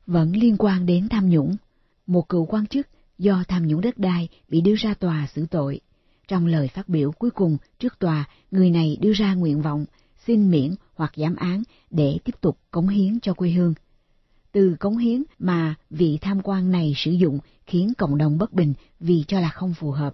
Vẫn liên quan đến tham nhũng, một cựu quan chức do tham nhũng đất đai bị đưa ra tòa xử tội. Trong lời phát biểu cuối cùng trước tòa, người này đưa ra nguyện vọng xin miễn hoặc giảm án để tiếp tục cống hiến cho quê hương. Từ cống hiến mà vị tham quan này sử dụng khiến cộng đồng bất bình vì cho là không phù hợp.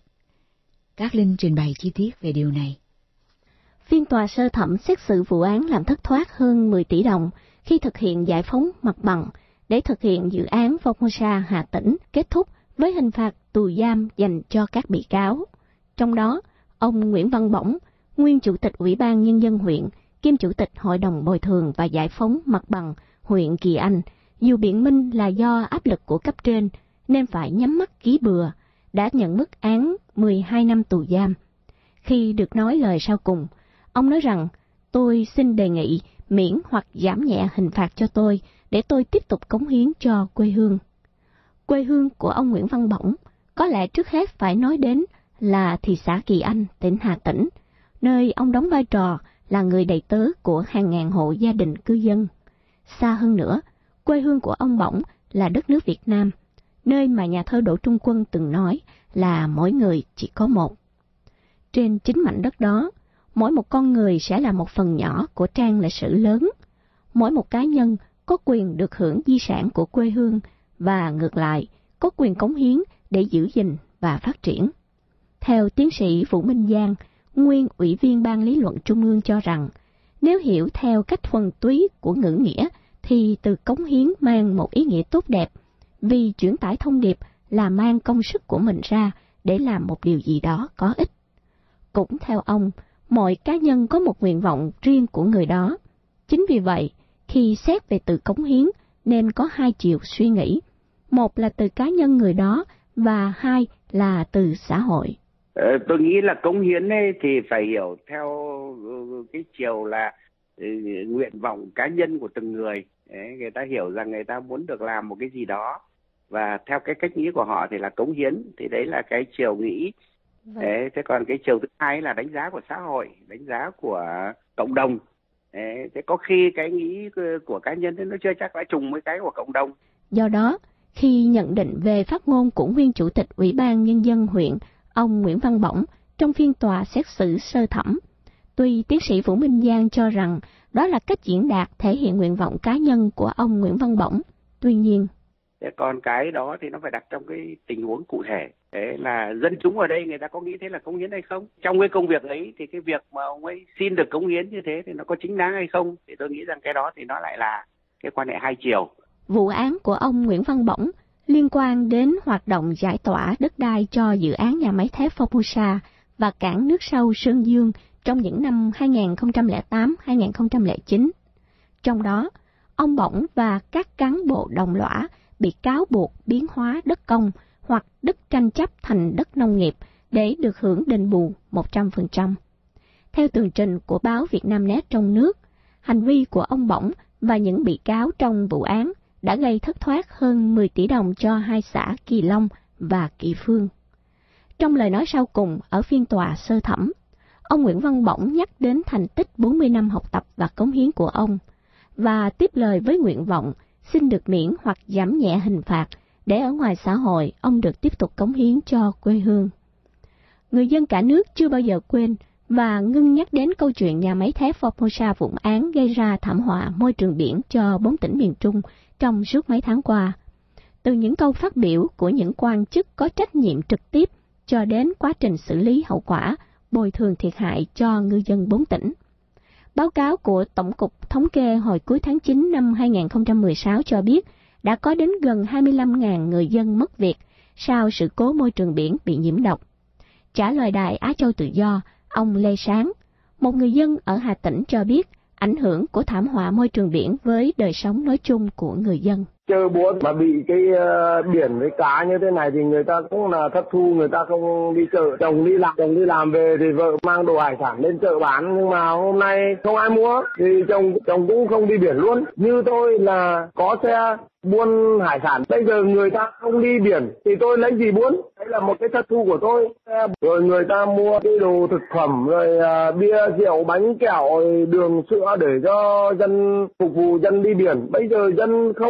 Cát Linh trình bày chi tiết về điều này. Phiên tòa sơ thẩm xét xử vụ án làm thất thoát hơn 10 tỷ đồng khi thực hiện giải phóng mặt bằng để thực hiện dự án Formosa Hà Tĩnh kết thúc với hình phạt tù giam dành cho các bị cáo. Trong đó, ông Nguyễn Văn Bổng, nguyên Chủ tịch Ủy ban Nhân dân huyện, kiêm Chủ tịch Hội đồng Bồi thường và Giải phóng mặt bằng huyện Kỳ Anh, dù biện minh là do áp lực của cấp trên nên phải nhắm mắt ký bừa, đã nhận mức án 12 năm tù giam. Khi được nói lời sau cùng, ông nói rằng, tôi xin đề nghị miễn hoặc giảm nhẹ hình phạt cho tôi để tôi tiếp tục cống hiến cho quê hương. Quê hương của ông Nguyễn Văn Bổng có lẽ trước hết phải nói đến là thị xã Kỳ Anh, tỉnh Hà Tĩnh, nơi ông đóng vai trò là người đầy tớ của hàng ngàn hộ gia đình cư dân. Xa hơn nữa, quê hương của ông Bổng là đất nước Việt Nam, nơi mà nhà thơ Đỗ Trung Quân từng nói là mỗi người chỉ có một. Trên chính mảnh đất đó, mỗi một con người sẽ là một phần nhỏ của trang lịch sử lớn. Mỗi một cá nhân có quyền được hưởng di sản của quê hương và ngược lại, có quyền cống hiến để giữ gìn và phát triển. Theo tiến sĩ Vũ Minh Giang, nguyên Ủy viên Ban Lý luận Trung ương cho rằng, nếu hiểu theo cách thuần túy của ngữ nghĩa, thì từ cống hiến mang một ý nghĩa tốt đẹp, vì chuyển tải thông điệp là mang công sức của mình ra để làm một điều gì đó có ích. Cũng theo ông, mọi cá nhân có một nguyện vọng riêng của người đó. Chính vì vậy, khi xét về từ cống hiến nên có hai chiều suy nghĩ. Một là từ cá nhân người đó và hai là từ xã hội. Tôi nghĩ là cống hiến ấy thì phải hiểu theo cái chiều là nguyện vọng cá nhân của từng người. Đấy, người ta hiểu rằng người ta muốn được làm một cái gì đó và theo cái cách nghĩ của họ thì là cống hiến, thì đấy là cái chiều nghĩ. Đấy, thế còn cái chiều thứ hai là đánh giá của xã hội, đánh giá của cộng đồng. Đấy, thế có khi cái nghĩ của cá nhân nó chưa chắc đã trùng với cái của cộng đồng. Do đó, khi nhận định về phát ngôn của nguyên Chủ tịch Ủy ban Nhân dân huyện, ông Nguyễn Văn Bổng, trong phiên tòa xét xử sơ thẩm, tuy tiến sĩ Vũ Minh Giang cho rằng đó là cách diễn đạt thể hiện nguyện vọng cá nhân của ông Nguyễn Văn Bổng, tuy nhiên, thế còn cái đó thì nó phải đặt trong cái tình huống cụ thể. Thế là dân chúng ở đây người ta có nghĩ thế là cống hiến hay không? Trong cái công việc ấy thì cái việc mà ông ấy xin được cống hiến như thế thì nó có chính đáng hay không? Thì tôi nghĩ rằng cái đó thì nó lại là cái quan hệ hai chiều. Vụ án của ông Nguyễn Văn Bổng liên quan đến hoạt động giải tỏa đất đai cho dự án nhà máy thép Formosa và cảng nước sâu Sơn Dương trong những năm 2008-2009. Trong đó, ông Bổng và các cán bộ đồng lõa bị cáo buộc biến hóa đất công hoặc đất tranh chấp thành đất nông nghiệp để được hưởng đền bù 100%. Theo tường trình của báo Vietnamnet trong nước, hành vi của ông Bổng và những bị cáo trong vụ án đã gây thất thoát hơn 10 tỷ đồng cho hai xã Kỳ Long và Kỳ Phương. Trong lời nói sau cùng ở phiên tòa sơ thẩm, ông Nguyễn Văn Bổng nhắc đến thành tích 40 năm học tập và cống hiến của ông, và tiếp lời với nguyện vọng xin được miễn hoặc giảm nhẹ hình phạt để ở ngoài xã hội ông được tiếp tục cống hiến cho quê hương. Người dân cả nước chưa bao giờ quên và ngưng nhắc đến câu chuyện nhà máy thép Formosa vụ án gây ra thảm họa môi trường biển cho 4 tỉnh miền Trung trong suốt mấy tháng qua. Từ những câu phát biểu của những quan chức có trách nhiệm trực tiếp cho đến quá trình xử lý hậu quả, bồi thường thiệt hại cho ngư dân 4 tỉnh. Báo cáo của Tổng cục Thống kê hồi cuối tháng 9 năm 2016 cho biết đã có đến gần 25.000 người dân mất việc sau sự cố môi trường biển bị nhiễm độc. Trả lời đài Á Châu Tự Do, ông Lê Sáng, một người dân ở Hà Tĩnh cho biết ảnh hưởng của thảm họa môi trường biển với đời sống nói chung của người dân. Chơi buôn mà bị cái biển với cá như thế này thì người ta cũng là thất thu, người ta không đi chợ, chồng đi làm về thì vợ mang đồ hải sản lên chợ bán, nhưng mà hôm nay không ai mua thì chồng cũng không đi biển luôn. Như tôi là có xe buôn hải sản, bây giờ người ta không đi biển thì tôi lấy gì buôn? Đấy là một cái thất thu của tôi. Rồi người ta mua cái đồ thực phẩm, rồi bia rượu bánh kẹo, đường sữa để cho dân phục vụ dân đi biển. Bây giờ dân không đi biển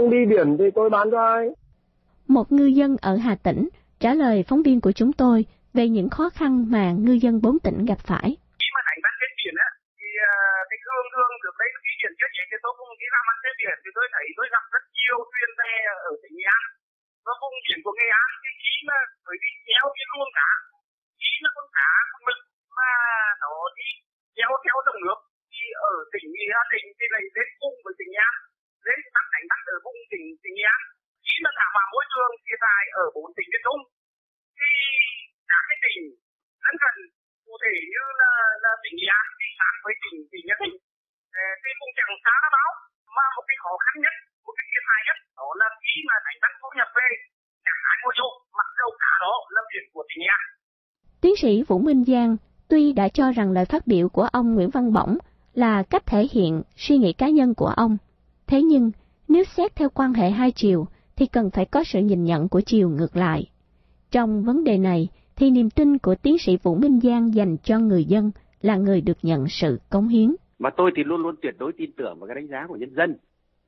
biển thì tôi bán cho ai? Một ngư dân ở Hà Tĩnh trả lời phóng viên của chúng tôi về những khó khăn mà ngư dân 4 tỉnh gặp phải. Khi mà đánh bắt trên biển á, thì cái thường được đấy cái biển trước vậy thì tôi không đi làm ăn trên biển thì tôi thấy tôi gặp rất nhiều thuyền bè ở tỉnh Nghệ An và vùng biển của Nghệ An thì khi mà bởi vì kéo cái luồng cá, khi mà con cá con mực mà nó đi kéo theo dòng nước thì ở tỉnh Nghệ An thì lại đến vùng với tỉnh Nghệ An, đến đánh bắt ở vùng tỉnh Nghệ An. Khi mà thảm họa môi trường thiệt hại ở 4 tỉnh miền Trung thì các cái tỉnh lân cận cụ thể như là tỉnh Nghệ An đi sát với tỉnh Nghệ An thì cũng chẳng xa nó báo mà một cái khó khăn nhất, một cái thiệt hại nhất đó là khi mà đánh bắt thu nhập về cả hai mùa vụ mặc dầu cả đó là biển của tỉnh Nghệ An. Tiến sĩ Vũ Minh Giang tuy đã cho rằng lời phát biểu của ông Nguyễn Văn Bổng là cách thể hiện suy nghĩ cá nhân của ông, thế nhưng nếu xét theo quan hệ hai chiều thì cần phải có sự nhìn nhận của chiều ngược lại. Trong vấn đề này thì niềm tin của tiến sĩ Vũ Minh Giang dành cho người dân là người được nhận sự cống hiến. Mà tôi thì luôn luôn tuyệt đối tin tưởng vào cái đánh giá của nhân dân.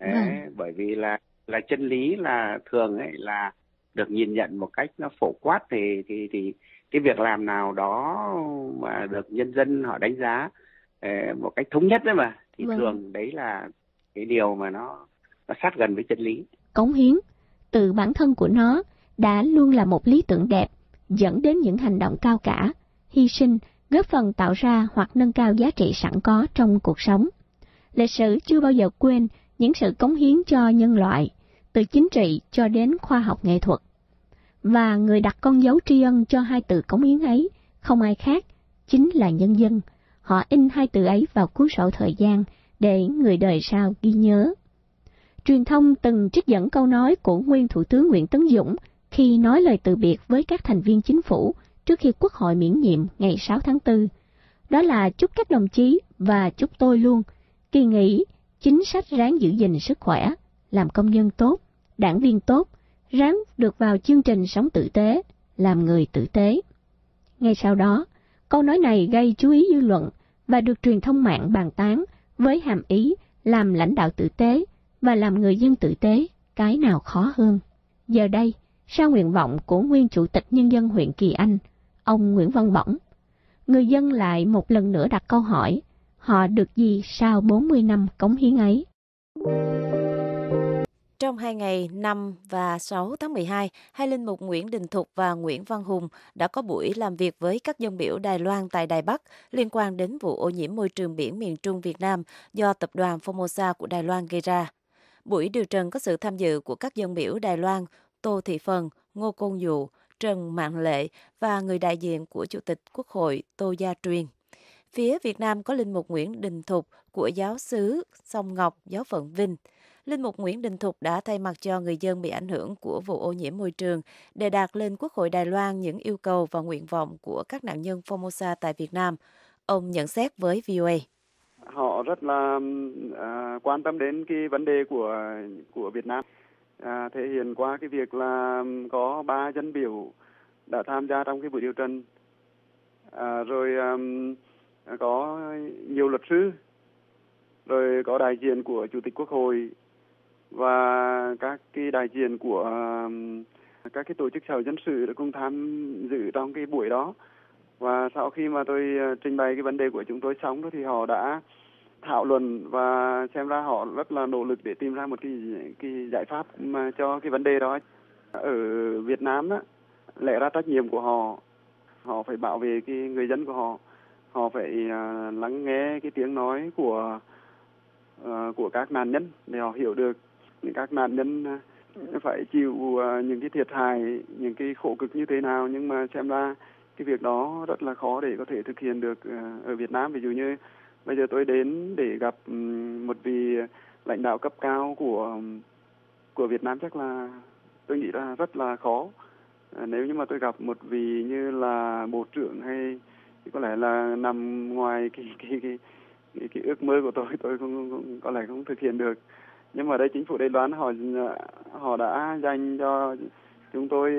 Bởi vì là chân lý là thường ấy là được nhìn nhận một cách nó phổ quát thì cái việc làm nào đó mà được nhân dân họ đánh giá một cách thống nhất đấy mà thì thường đấy là cái điều mà nó sát gần với chân lý. Cống hiến từ bản thân của nó đã luôn là một lý tưởng đẹp, dẫn đến những hành động cao cả, hy sinh, góp phần tạo ra hoặc nâng cao giá trị sẵn có trong cuộc sống. Lịch sử chưa bao giờ quên những sự cống hiến cho nhân loại, từ chính trị cho đến khoa học nghệ thuật. Và người đặt con dấu tri ân cho hai từ cống hiến ấy không ai khác, chính là nhân dân. Họ in hai từ ấy vào cuốn sổ thời gian để người đời sau ghi nhớ. Truyền thông từng trích dẫn câu nói của nguyên Thủ tướng Nguyễn Tấn Dũng khi nói lời từ biệt với các thành viên chính phủ trước khi Quốc hội miễn nhiệm ngày 6 tháng 4. Đó là chúc các đồng chí và chúc tôi luôn kỳ nghỉ chính sách ráng giữ gìn sức khỏe, làm công nhân tốt, đảng viên tốt, ráng được vào chương trình sống tử tế, làm người tử tế. Ngay sau đó, câu nói này gây chú ý dư luận và được truyền thông mạng bàn tán với hàm ý làm lãnh đạo tử tế và làm người dân tử tế, cái nào khó hơn. Giờ đây, sau nguyện vọng của nguyên Chủ tịch Nhân dân huyện Kỳ Anh, ông Nguyễn Văn Bổng, người dân lại một lần nữa đặt câu hỏi, họ được gì sau 40 năm cống hiến ấy? Trong 2 ngày 5 và 6 tháng 12, hai linh mục Nguyễn Đình Thục và Nguyễn Văn Hùng đã có buổi làm việc với các dân biểu Đài Loan tại Đài Bắc liên quan đến vụ ô nhiễm môi trường biển miền Trung Việt Nam do tập đoàn Formosa của Đài Loan gây ra. Buổi điều trần có sự tham dự của các dân biểu Đài Loan Tô Thị Phần, Ngô Côn Dụ, Trần Mạn Lệ và người đại diện của Chủ tịch Quốc hội Tô Gia Truyền. Phía Việt Nam có linh mục Nguyễn Đình Thục của giáo xứ Sông Ngọc, giáo phận Vinh. Linh mục Nguyễn Đình Thục đã thay mặt cho người dân bị ảnh hưởng của vụ ô nhiễm môi trường để đạt lên Quốc hội Đài Loan những yêu cầu và nguyện vọng của các nạn nhân Formosa tại Việt Nam. Ông nhận xét với VOA. Họ rất là quan tâm đến cái vấn đề của Việt Nam, thể hiện qua cái việc là có 3 dân biểu đã tham gia trong cái buổi điều trần, rồi có nhiều luật sư, rồi có đại diện của Chủ tịch Quốc hội và các cái đại diện của các cái tổ chức xã hội dân sự đã cùng tham dự trong cái buổi đó. Và sau khi mà tôi trình bày cái vấn đề của chúng tôi xong đó thì họ đã thảo luận và xem ra họ rất là nỗ lực để tìm ra một cái giải pháp mà cho cái vấn đề đó. Ở Việt Nam á, lẽ ra trách nhiệm của họ phải bảo vệ cái người dân của họ phải lắng nghe cái tiếng nói của các nạn nhân để họ hiểu được các nạn nhân phải chịu những cái thiệt hại, những cái khổ cực như thế nào, nhưng mà xem ra cái việc đó rất là khó để có thể thực hiện được ở Việt Nam. Ví dụ như bây giờ tôi đến để gặp một vị lãnh đạo cấp cao của Việt Nam, chắc là tôi nghĩ là rất là khó. Nếu như mà tôi gặp một vị như là bộ trưởng hay thì có lẽ là nằm ngoài cái ước mơ của tôi không có lẽ không thực hiện được. Nhưng mà đây chính phủ Đài Loan họ đã dành cho chúng tôi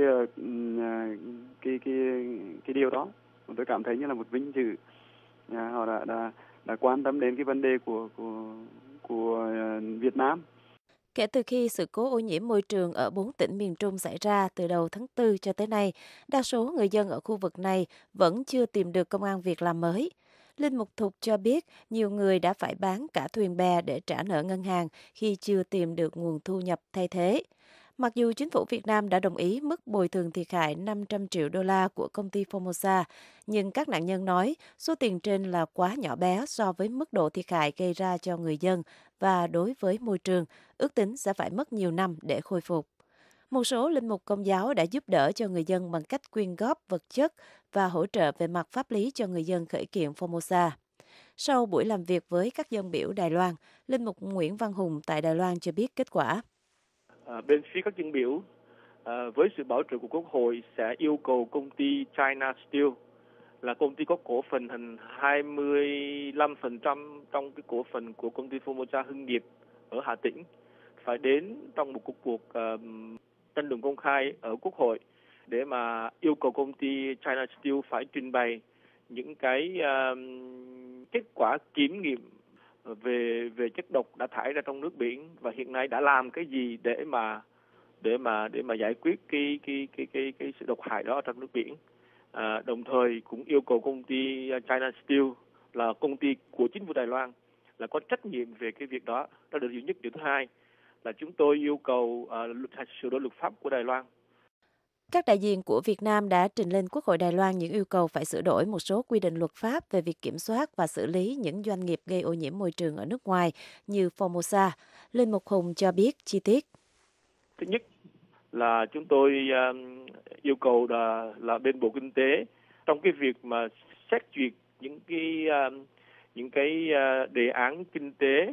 cái điều đó. Tôi cảm thấy như là một vinh dự. Họ đã quan tâm đến cái vấn đề của Việt Nam. Kể từ khi sự cố ô nhiễm môi trường ở 4 tỉnh miền Trung xảy ra từ đầu tháng 4 cho tới nay, đa số người dân ở khu vực này vẫn chưa tìm được công ăn việc làm mới. Linh Mục Thục cho biết nhiều người đã phải bán cả thuyền bè để trả nợ ngân hàng khi chưa tìm được nguồn thu nhập thay thế. Mặc dù chính phủ Việt Nam đã đồng ý mức bồi thường thiệt hại 500 triệu đô la của công ty Formosa, nhưng các nạn nhân nói số tiền trên là quá nhỏ bé so với mức độ thiệt hại gây ra cho người dân và đối với môi trường, ước tính sẽ phải mất nhiều năm để khôi phục. Một số linh mục Công giáo đã giúp đỡ cho người dân bằng cách quyên góp vật chất và hỗ trợ về mặt pháp lý cho người dân khởi kiện Formosa. Sau buổi làm việc với các dân biểu Đài Loan, Linh mục Nguyễn Văn Hùng tại Đài Loan cho biết kết quả. Bên phía các dân biểu, với sự bảo trợ của Quốc hội sẽ yêu cầu công ty China Steel là công ty có cổ phần thành 25% trong cái cổ phần của công ty Formosa Hưng Nghiệp ở Hà Tĩnh phải đến trong một cuộc tranh luận công khai ở Quốc hội để mà yêu cầu công ty China Steel phải trình bày những cái kết quả kiểm nghiệm về chất độc đã thải ra trong nước biển và hiện nay đã làm cái gì để mà giải quyết cái sự độc hại đó trong nước biển. Đồng thời cũng yêu cầu công ty China Steel là công ty của chính phủ Đài Loan là có trách nhiệm về cái việc đó. Đó là điều nhất. Điều thứ hai là chúng tôi yêu cầu sửa đổi luật pháp của Đài Loan. Các đại diện của Việt Nam đã trình lên Quốc hội Đài Loan những yêu cầu phải sửa đổi một số quy định luật pháp về việc kiểm soát và xử lý những doanh nghiệp gây ô nhiễm môi trường ở nước ngoài như Formosa. Linh Mục Hùng cho biết chi tiết. Thứ nhất là chúng tôi yêu cầu là bên Bộ Kinh tế trong cái việc mà xét duyệt những cái đề án kinh tế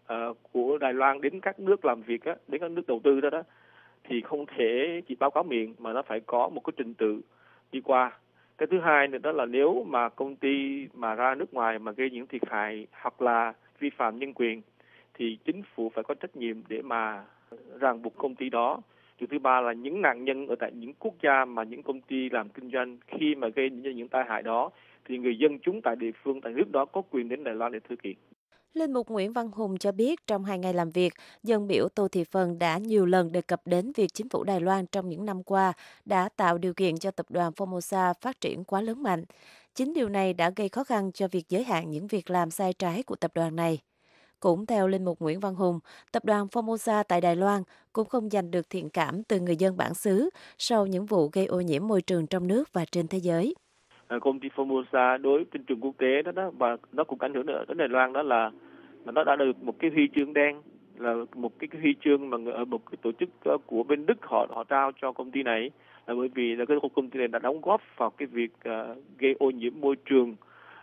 của Đài Loan đến các nước làm việc á, đến các nước đầu tư đó thì không thể chỉ báo cáo miệng mà nó phải có một cái trình tự đi qua. Cái thứ hai nữa đó là nếu mà công ty mà ra nước ngoài mà gây những thiệt hại hoặc là vi phạm nhân quyền thì chính phủ phải có trách nhiệm để mà ràng buộc công ty đó. Điều thứ ba là những nạn nhân ở tại những quốc gia mà những công ty làm kinh doanh khi mà gây những tai hại đó thì người dân chúng tại địa phương tại nước đó có quyền đến Đài Loan để thư kiện. Linh mục Nguyễn Văn Hùng cho biết trong 2 ngày làm việc, dân biểu Tô Thị Phần đã nhiều lần đề cập đến việc chính phủ Đài Loan trong những năm qua đã tạo điều kiện cho tập đoàn Formosa phát triển quá lớn mạnh. Chính điều này đã gây khó khăn cho việc giới hạn những việc làm sai trái của tập đoàn này. Cũng theo Linh mục Nguyễn Văn Hùng, tập đoàn Formosa tại Đài Loan cũng không giành được thiện cảm từ người dân bản xứ sau những vụ gây ô nhiễm môi trường trong nước và trên thế giới. Công ty Formosa đối với trên trường quốc tế đó và nó cũng ảnh hưởng đến Đài Loan đó là nó đã được một cái huy chương đen, là một cái huy chương mà ở một cái tổ chức của bên Đức họ trao cho công ty này, là bởi vì là cái công ty này đã đóng góp vào cái việc gây ô nhiễm môi trường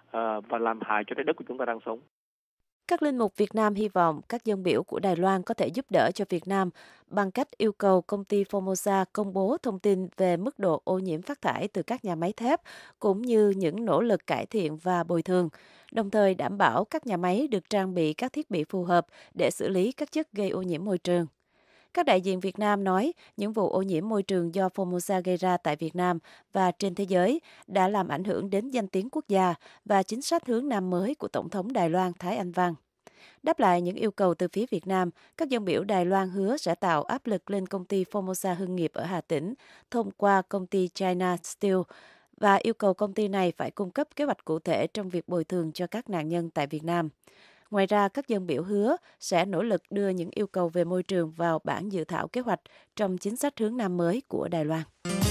và làm hại cho trái đất của chúng ta đang sống. Các linh mục Việt Nam hy vọng các dân biểu của Đài Loan có thể giúp đỡ cho Việt Nam bằng cách yêu cầu công ty Formosa công bố thông tin về mức độ ô nhiễm phát thải từ các nhà máy thép, cũng như những nỗ lực cải thiện và bồi thường, đồng thời đảm bảo các nhà máy được trang bị các thiết bị phù hợp để xử lý các chất gây ô nhiễm môi trường. Các đại diện Việt Nam nói những vụ ô nhiễm môi trường do Formosa gây ra tại Việt Nam và trên thế giới đã làm ảnh hưởng đến danh tiếng quốc gia và chính sách hướng Nam mới của Tổng thống Đài Loan Thái Anh Văn. Đáp lại những yêu cầu từ phía Việt Nam, các dân biểu Đài Loan hứa sẽ tạo áp lực lên công ty Formosa Hưng Nghiệp ở Hà Tĩnh thông qua công ty China Steel và yêu cầu công ty này phải cung cấp kế hoạch cụ thể trong việc bồi thường cho các nạn nhân tại Việt Nam. Ngoài ra, các dân biểu hứa sẽ nỗ lực đưa những yêu cầu về môi trường vào bản dự thảo kế hoạch trong chính sách hướng Nam mới của Đài Loan.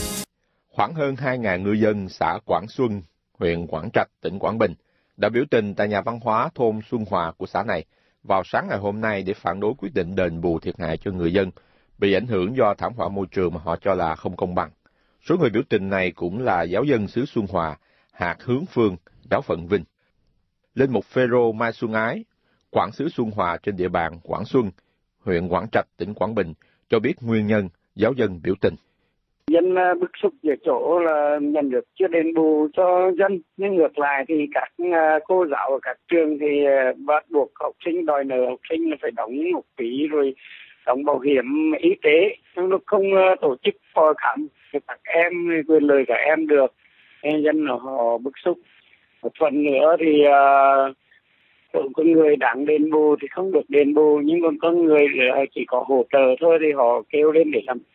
Khoảng hơn 2.000 ngư dân xã Quảng Xuân, huyện Quảng Trạch, tỉnh Quảng Bình đã biểu tình tại nhà văn hóa thôn Xuân Hòa của xã này vào sáng ngày hôm nay để phản đối quyết định đền bù thiệt hại cho người dân bị ảnh hưởng do thảm họa môi trường mà họ cho là không công bằng. Số người biểu tình này cũng là giáo dân xứ Xuân Hòa, hạt Hướng Phương, giáo phận Vinh. Linh mục Phêrô Mai Xuân Ái, quản xứ Xuân Hòa trên địa bàn Quảng Xuân, huyện Quảng Trạch, tỉnh Quảng Bình cho biết nguyên nhân giáo dân biểu tình. Dân bức xúc ở chỗ là nhận được chưa đền bù cho dân, nhưng ngược lại thì các cô giáo ở các trường thì bắt buộc học sinh, đòi nợ học sinh là phải đóng học phí rồi đóng bảo hiểm y tế, nhưng nó không tổ chức khám cho các em, quyền lợi các em được, nên dân họ bức xúc. Một phần nữa thì Con người đáng đền bù thì không được đền bù, nhưng còn con người chỉ có hỗ trợ thôi thì họ kêu lên để làm.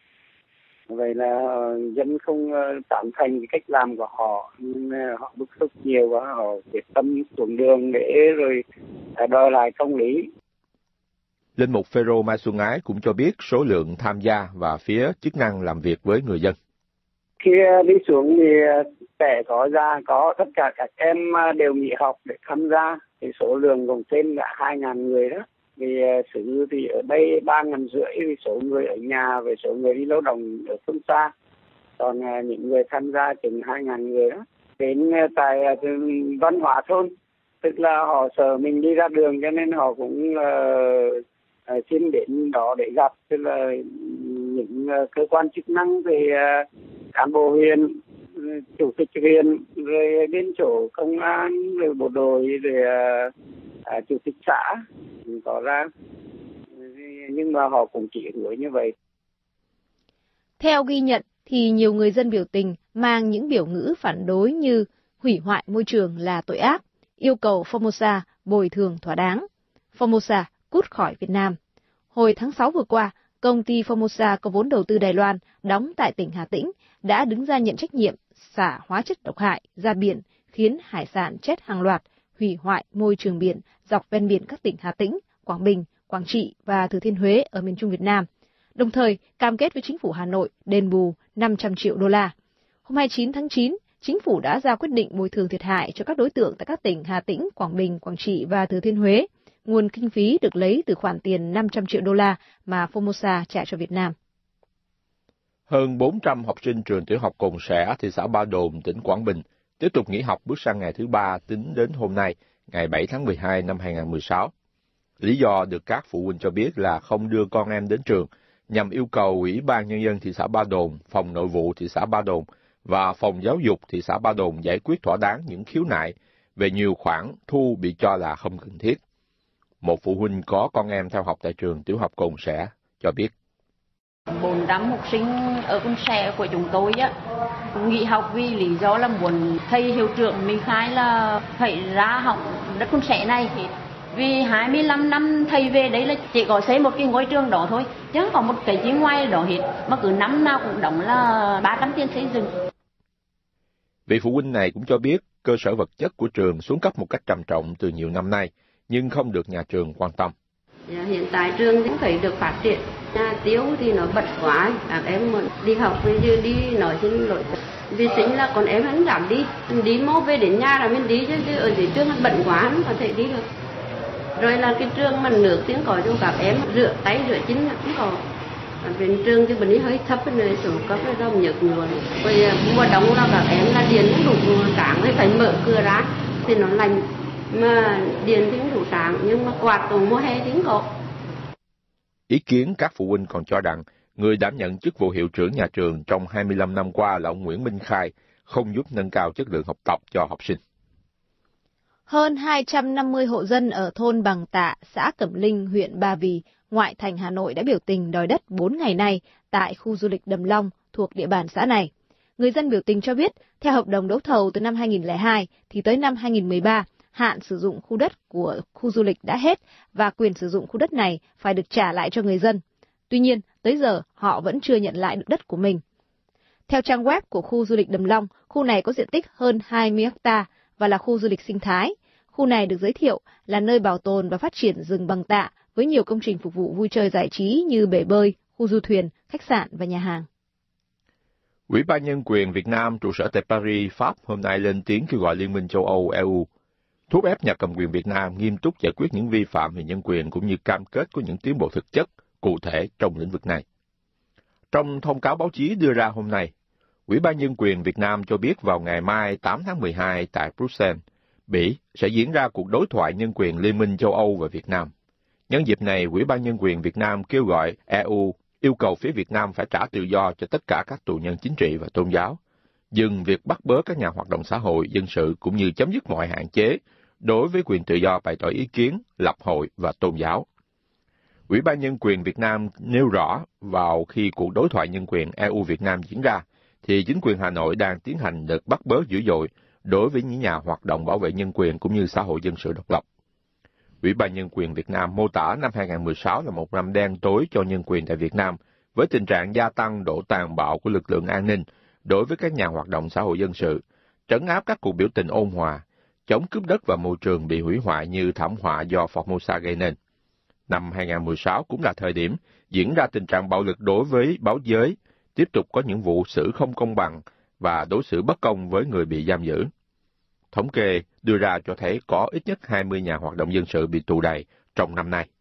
Vậy là dân không tán thành cái cách làm của họ, họ bức xúc nhiều quá, họ quyết tâm xuống đường để rồi đòi lại công lý. Linh mục Phêrô Mai Xuân Ái cũng cho biết số lượng tham gia và phía chức năng làm việc với người dân. Khi đi xuống thì trẻ có già có, tất cả các em đều nghỉ học để tham gia. Thì số lượng cũng trên là 2.000 người đó. Vì xứ thì ở đây 3.500, vì số người ở nhà với số người đi lao động ở phương xa. Còn những người tham gia chừng 2.000 người đó. Đến tại văn hóa thôn, tức là họ sợ mình đi ra đường cho nên họ cũng xin đến đó để gặp, tức là những cơ quan chức năng về cán bộ huyện, chủ tịch huyện, rồi đến chỗ công an, rồi bộ đội, rồi chủ tịch xã có ra, nhưng mà họ cũng chỉ hứa như vậy. Theo ghi nhận thì nhiều người dân biểu tình mang những biểu ngữ phản đối như hủy hoại môi trường là tội ác, yêu cầu Formosa bồi thường thỏa đáng, Formosa cút khỏi Việt Nam. Hồi tháng 6 vừa qua, công ty Formosa có vốn đầu tư Đài Loan đóng tại tỉnh Hà Tĩnh đã đứng ra nhận trách nhiệm xả hóa chất độc hại ra biển khiến hải sản chết hàng loạt, hủy hoại môi trường biển dọc ven biển các tỉnh Hà Tĩnh, Quảng Bình, Quảng Trị và Thừa Thiên Huế ở miền Trung Việt Nam, đồng thời cam kết với chính phủ Hà Nội đền bù 500 triệu đô la. Hôm 29 tháng 9, chính phủ đã ra quyết định bồi thường thiệt hại cho các đối tượng tại các tỉnh Hà Tĩnh, Quảng Bình, Quảng Trị và Thừa Thiên Huế. Nguồn kinh phí được lấy từ khoản tiền 500 triệu đô la mà Formosa trả cho Việt Nam. Hơn 400 học sinh trường tiểu học Cồn Sẻ, thị xã Ba Đồn, tỉnh Quảng Bình tiếp tục nghỉ học bước sang ngày thứ 3 tính đến hôm nay, ngày 7 tháng 12 năm 2016. Lý do được các phụ huynh cho biết là không đưa con em đến trường, nhằm yêu cầu Ủy ban Nhân dân thị xã Ba Đồn, Phòng Nội vụ thị xã Ba Đồn và Phòng Giáo dục thị xã Ba Đồn giải quyết thỏa đáng những khiếu nại về nhiều khoản thu bị cho là không cần thiết. Một phụ huynh có con em theo học tại trường tiểu học Cồn Sẻ cho biết. 400 học sinh ở Cồn Sẻ của chúng tôi nghỉ học vì lý do là muốn thầy hiệu trưởng mình khai là phải ra học đất Cồn Sẻ này. Vì 25 năm thầy về đấy là chỉ có xây một cái ngôi trường đó thôi, chứ không có một cái gì ngoài đó hết, mà cứ năm nào cũng đóng là 300 tiền xây dựng. Vị phụ huynh này cũng cho biết cơ sở vật chất của trường xuống cấp một cách trầm trọng từ nhiều năm nay, nhưng không được nhà trường quan tâm. Hiện tại trường cũng phải được phát triển. Nhà Tiếu thì nó bật quá, các em đi học bây giờ đi nói xin lỗi. Vì chính là con em hắn dám đi mô về đến nhà là mình đi, chứ ở dưới trường bận quá không có thể đi được. Rồi là cái trường mà nước tiếng có cho các em rửa tay rửa chân cũng có. Bên trường thì mình đi hơi thấp nơi chỗ cấp nó đông nhược nhiều. Rồi mùa đông là các em là điện cũng đủ sáng mới phải mở cửa ra thì nó lạnh. Mà điện thì cũng đủ sáng nhưng mà quạt của mùa hè thì cũng có. Ý kiến các phụ huynh còn cho rằng người đảm nhận chức vụ hiệu trưởng nhà trường trong 25 năm qua là ông Nguyễn Minh Khai không giúp nâng cao chất lượng học tập cho học sinh. Hơn 250 hộ dân ở thôn Bằng Tạ, xã Cẩm Linh, huyện Ba Vì, ngoại thành Hà Nội đã biểu tình đòi đất 4 ngày nay tại khu du lịch Đầm Long thuộc địa bàn xã này. Người dân biểu tình cho biết, theo hợp đồng đấu thầu từ năm 2002 thì tới năm 2013, hạn sử dụng khu đất của khu du lịch đã hết và quyền sử dụng khu đất này phải được trả lại cho người dân. Tuy nhiên, tới giờ họ vẫn chưa nhận lại được đất của mình. Theo trang web của khu du lịch Đầm Long, khu này có diện tích hơn 20 ha và là khu du lịch sinh thái. Khu này được giới thiệu là nơi bảo tồn và phát triển rừng Bằng Tạ với nhiều công trình phục vụ vui chơi giải trí như bể bơi, khu du thuyền, khách sạn và nhà hàng. Ủy ban Nhân quyền Việt Nam trụ sở tại Paris, Pháp hôm nay lên tiếng kêu gọi Liên minh châu Âu EU thúc ép nhà cầm quyền Việt Nam nghiêm túc giải quyết những vi phạm về nhân quyền cũng như cam kết có những tiến bộ thực chất, cụ thể trong lĩnh vực này. Trong thông cáo báo chí đưa ra hôm nay, Ủy ban Nhân quyền Việt Nam cho biết vào ngày mai 8 tháng 12 tại Bruxelles, Bỉ sẽ diễn ra cuộc đối thoại nhân quyền Liên minh châu Âu và Việt Nam. Nhân dịp này, Ủy ban Nhân quyền Việt Nam kêu gọi EU yêu cầu phía Việt Nam phải trả tự do cho tất cả các tù nhân chính trị và tôn giáo, dừng việc bắt bớ các nhà hoạt động xã hội, dân sự cũng như chấm dứt mọi hạn chế đối với quyền tự do bày tỏ ý kiến, lập hội và tôn giáo. Ủy ban Nhân quyền Việt Nam nêu rõ vào khi cuộc đối thoại nhân quyền EU-Việt Nam diễn ra, thì chính quyền Hà Nội đang tiến hành đợt bắt bớ dữ dội đối với những nhà hoạt động bảo vệ nhân quyền cũng như xã hội dân sự độc lập. Ủy ban Nhân quyền Việt Nam mô tả năm 2016 là một năm đen tối cho nhân quyền tại Việt Nam, với tình trạng gia tăng độ tàn bạo của lực lượng an ninh đối với các nhà hoạt động xã hội dân sự, trấn áp các cuộc biểu tình ôn hòa, chống cướp đất và môi trường bị hủy hoại như thảm họa do Formosa gây nên. Năm 2016 cũng là thời điểm diễn ra tình trạng bạo lực đối với báo giới, tiếp tục có những vụ xử không công bằng và đối xử bất công với người bị giam giữ. Thống kê đưa ra cho thấy có ít nhất 20 nhà hoạt động dân sự bị tù đày trong năm nay.